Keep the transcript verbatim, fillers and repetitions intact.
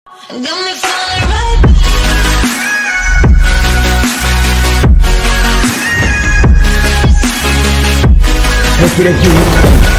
Got me falling right back. Let's get it,